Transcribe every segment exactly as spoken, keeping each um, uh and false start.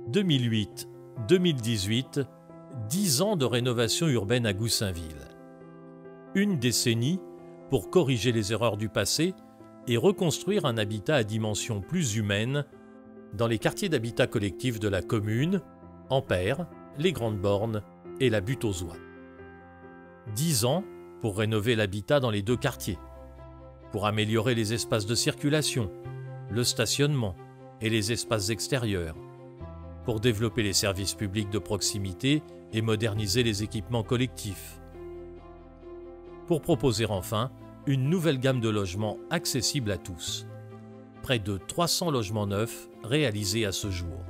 deux mille huit à deux mille dix-huit, dix ans de rénovation urbaine à Goussainville. Une décennie pour corriger les erreurs du passé et reconstruire un habitat à dimension plus humaine dans les quartiers d'habitat collectif de la commune, Ampère, les Grandes Bornes et la Butte aux Oies. Dix ans pour rénover l'habitat dans les deux quartiers, pour améliorer les espaces de circulation, le stationnement et les espaces extérieurs, pour développer les services publics de proximité et moderniser les équipements collectifs, pour proposer enfin une nouvelle gamme de logements accessibles à tous. Près de trois cents logements neufs réalisés à ce jour.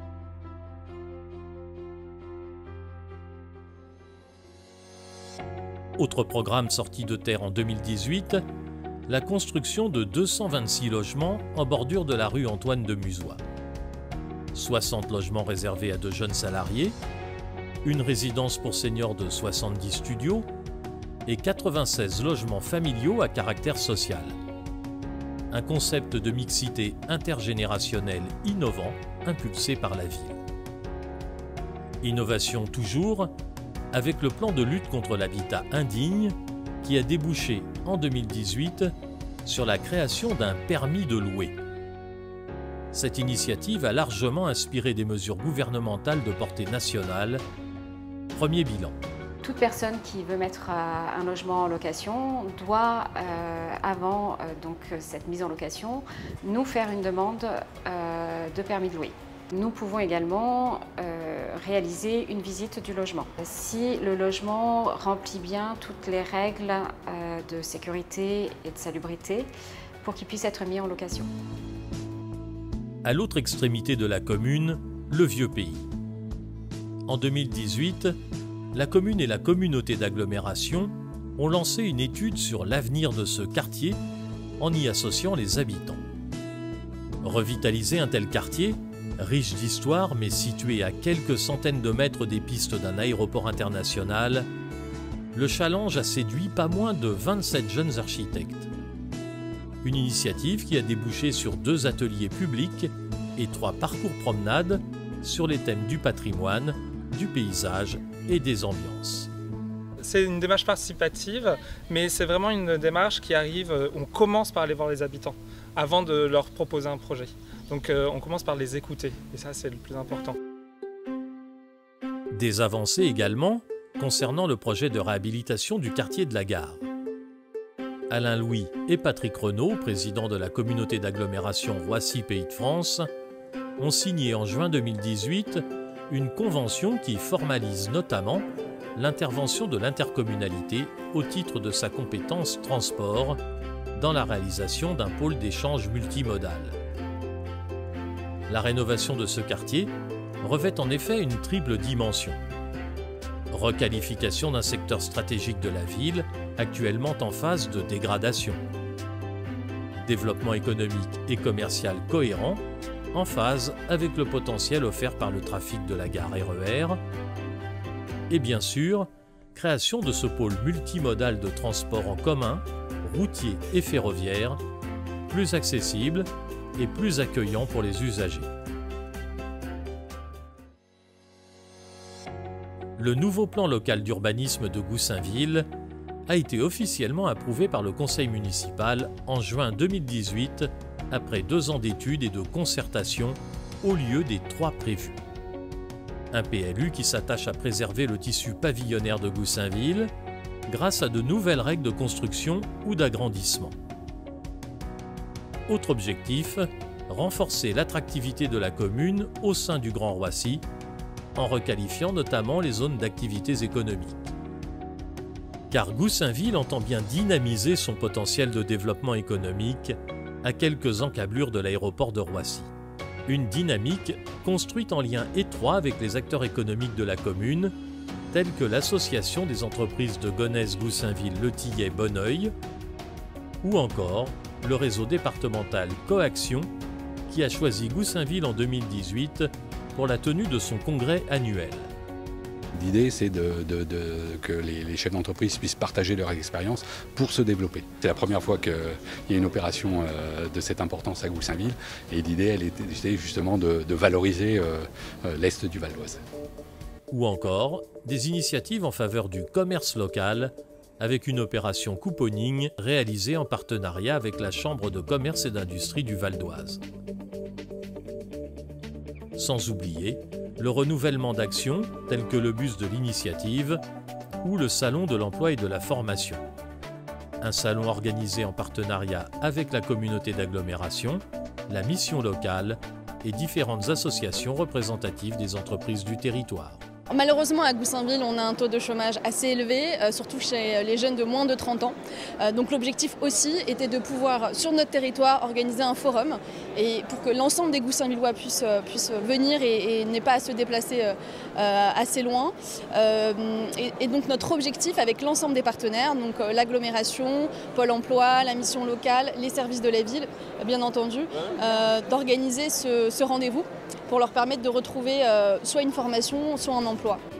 Autre programme sorti de terre en deux mille dix-huit, la construction de deux cent vingt-six logements en bordure de la rue Antoine de Musoy. soixante logements réservés à de jeunes salariés, une résidence pour seniors de soixante-dix studios et quatre-vingt-seize logements familiaux à caractère social. Un concept de mixité intergénérationnelle innovant impulsé par la ville. Innovation toujours, avec le plan de lutte contre l'habitat indigne qui a débouché en deux mille dix-huit sur la création d'un permis de louer. Cette initiative a largement inspiré des mesures gouvernementales de portée nationale. Premier bilan. Toute personne qui veut mettre un logement en location doit, euh, avant euh, donc, cette mise en location, nous faire une demande euh, de permis de louer. Nous pouvons également euh, réaliser une visite du logement. Si le logement remplit bien toutes les règles euh, de sécurité et de salubrité pour qu'il puisse être mis en location. À l'autre extrémité de la commune, le Vieux Pays. En deux mille dix-huit, la commune et la communauté d'agglomération ont lancé une étude sur l'avenir de ce quartier en y associant les habitants. Revitaliser un tel quartier, riche d'histoire mais situé à quelques centaines de mètres des pistes d'un aéroport international, le challenge a séduit pas moins de vingt-sept jeunes architectes. Une initiative qui a débouché sur deux ateliers publics et trois parcours promenades sur les thèmes du patrimoine, du paysage et des ambiances. C'est une démarche participative, mais c'est vraiment une démarche qui arrive, on commence par aller voir les habitants avant de leur proposer un projet. Donc euh, on commence par les écouter, et ça c'est le plus important. Des avancées également concernant le projet de réhabilitation du quartier de la Gare. Alain Louis et Patrick Renaud, présidents de la communauté d'agglomération Roissy-Pays de France, ont signé en juin deux mille dix-huit une convention qui formalise notamment l'intervention de l'intercommunalité au titre de sa compétence transport dans la réalisation d'un pôle d'échange multimodal. La rénovation de ce quartier revêt en effet une triple dimension. Requalification d'un secteur stratégique de la ville, actuellement en phase de dégradation. Développement économique et commercial cohérent, en phase avec le potentiel offert par le trafic de la gare R E R. Et bien sûr, création de ce pôle multimodal de transport en commun, routier et ferroviaire, plus accessible et plus accueillant pour les usagers. Le nouveau plan local d'urbanisme de Goussainville a été officiellement approuvé par le conseil municipal en juin deux mille dix-huit, après deux ans d'études et de concertation au lieu des trois prévus. Un P L U qui s'attache à préserver le tissu pavillonnaire de Goussainville grâce à de nouvelles règles de construction ou d'agrandissement. Autre objectif, renforcer l'attractivité de la commune au sein du Grand Roissy, en requalifiant notamment les zones d'activités économiques. Car Goussainville entend bien dynamiser son potentiel de développement économique à quelques encablures de l'aéroport de Roissy. Une dynamique construite en lien étroit avec les acteurs économiques de la commune, tels que l'association des entreprises de Gonesse, Goussainville, Le Tillet, Bonneuil, ou encore le réseau départemental Coaction, qui a choisi Goussainville en deux mille dix-huit pour la tenue de son congrès annuel. L'idée, c'est de, de, de, que les, les chefs d'entreprise puissent partager leur expérience pour se développer. C'est la première fois qu'il y a une opération de cette importance à Goussainville et l'idée, elle était justement de, de valoriser l'Est du Val d'Oise. Ou encore des initiatives en faveur du commerce local avec une opération couponing réalisée en partenariat avec la Chambre de commerce et d'industrie du Val d'Oise. Sans oublier le renouvellement d'actions telles que le bus de l'initiative ou le salon de l'emploi et de la formation. Un salon organisé en partenariat avec la communauté d'agglomération, la mission locale et différentes associations représentatives des entreprises du territoire. Malheureusement, à Goussainville, on a un taux de chômage assez élevé, euh, surtout chez les jeunes de moins de trente ans. Euh, donc l'objectif aussi était de pouvoir, sur notre territoire, organiser un forum et pour que l'ensemble des Goussainvillois puissent, puissent venir et, et n'aient pas à se déplacer euh, assez loin. Euh, et, et donc notre objectif avec l'ensemble des partenaires, donc euh, l'agglomération, Pôle emploi, la mission locale, les services de la ville, bien entendu, euh, d'organiser ce, ce rendez-vous pour leur permettre de retrouver euh, soit une formation, soit un emploi.